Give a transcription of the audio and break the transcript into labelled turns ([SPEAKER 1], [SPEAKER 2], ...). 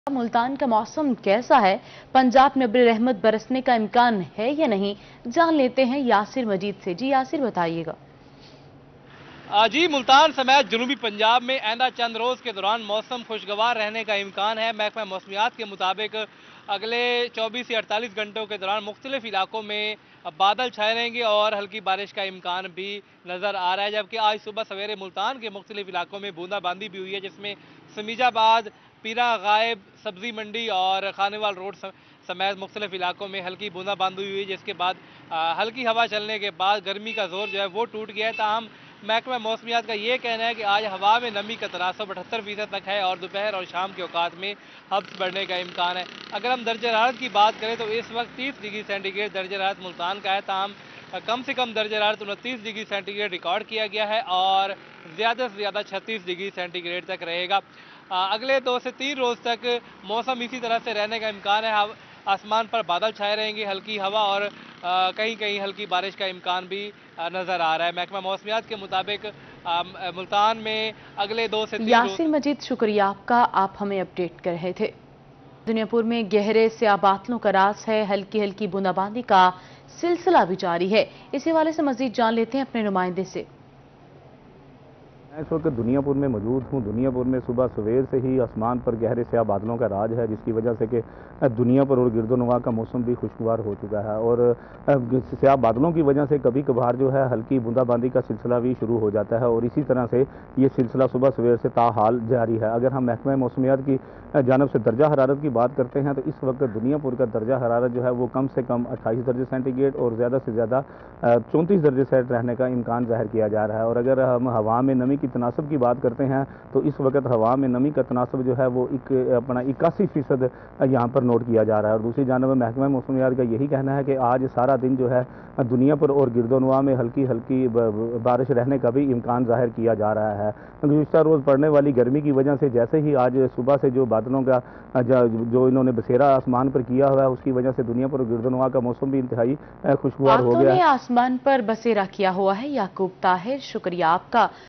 [SPEAKER 1] मुल्तान का मौसम कैसा है? पंजाब में अब्र रहमत बरसने का इम्कान है या नहीं, जान लेते हैं यासिर मजीद से। जी यासिर, बताइएगा।
[SPEAKER 2] जी, मुल्तान समेत जनूबी पंजाब में आइंदा चंद रोज़ के दौरान मौसम खुशगवार रहने का इम्कान है। महकमा मौसमियात के मुताबिक अगले 24 से 48 घंटों के दौरान मुख्तलिफ इलाकों में बादल छाए रहेंगे और हल्की बारिश का इम्कान भी नज़र आ रहा है। जबकि आज सुबह सवेरे मुल्तान के मुख्तलिफ इलाकों में बूंदाबांदी भी हुई है, जिसमें समीजाबाद, पीरा गायब, सब्जी मंडी और खानेवाल रोड समेत मुख्तलिफ इलाकों में हल्की बूंदाबांदी हुई, जिसके बाद हल्की हवा चलने के बाद गर्मी का जोर जो है वो टूट गया है। ताहम महकमा मौसमियात का ये कहना है कि आज हवा में नमी का तनासब 78% तक है और दोपहर और शाम के औकात में हब्स बढ़ने का इम्कान है। अगर हम दर्जा हरारत की बात करें तो इस वक्त 30 डिग्री सेंटीग्रेड दर्जा हरारत मुल्तान का है। ताहम कम से कम दर्जा हरारत 29 डिग्री सेंटीग्रेड रिकॉर्ड किया गया है और ज़्यादा से ज़्यादा 36 डिग्री सेंटीग्रेड तक रहेगा। अगले 2 से 3 रोज़ तक मौसम इसी तरह से रहने का इम्कान है। आसमान पर बादल छाए रहेंगे, हल्की हवा और कहीं कहीं हल्की बारिश का इम्कान भी नज़र आ रहा है। महकमा मौसमियात के मुताबिक मुल्तान में अगले 2 से 3 रोज़।
[SPEAKER 1] यासिर मजीद, शुक्रिया आपका, आप हमें अपडेट कर रहे थे। दुनियापुर में गहरे स्याह बादलों का राज है, हल्की हल्की बूंदाबांदी का सिलसिला भी जारी है। इस हवाले से मजीद जान लेते हैं अपने नुमाइंदे से।
[SPEAKER 3] मैं इस वक्त दुनियापुर में मौजूद हूँ। दुनियापुर में सुबह सवेर से ही आसमान पर गहरे स्याह बादलों का राज है, जिसकी वजह से कि दुनिया पर और गिरदोनवा का मौसम भी खुशगवार हो चुका है और स्याह बादलों की वजह से कभी कभार जो है हल्की बूंदाबांदी का सिलसिला भी शुरू हो जाता है और इसी तरह से ये सिलसिला सुबह सवेर से ताहाल जारी है। अगर हम महकमा मौसमियात की जानब से दर्जा हरारत की बात करते हैं तो इस वक्त दुनियापुर का दर्जा हरारत जो है वो कम से कम 28 दर्जे सेंटीग्रेड और ज़्यादा से ज़्यादा 34 दर्जे सेंट रहने का इम्कान ज़ाहिर किया जा रहा है। और अगर हम हवा में नमी की तनासब की बात करते हैं तो इस वक्त हवा में नमी का तनासब जो है वो अपना 81% यहाँ पर नोट किया जा रहा है। और दूसरी जानब महकमा मौसमियात का यही कहना है कि आज सारा दिन जो है दुनिया पर और गिरदोनवा में हल्की हल्की बारिश रहने का भी इम्कान ज़ाहिर किया जा रहा है। गुज़िश्ता रोज़ पड़ने वाली गर्मी की वजह से जैसे ही आज सुबह से जो बादलों का जो इन्होंने बसेरा आसमान पर किया हुआ है, उसकी वजह से दुनिया पर और गिरदोनवा का मौसम भी इंतहाई खुशगवार हो गया है।
[SPEAKER 1] आसमान पर बसेरा किया हुआ है। याकूब ताहिर, शुक्रिया आपका।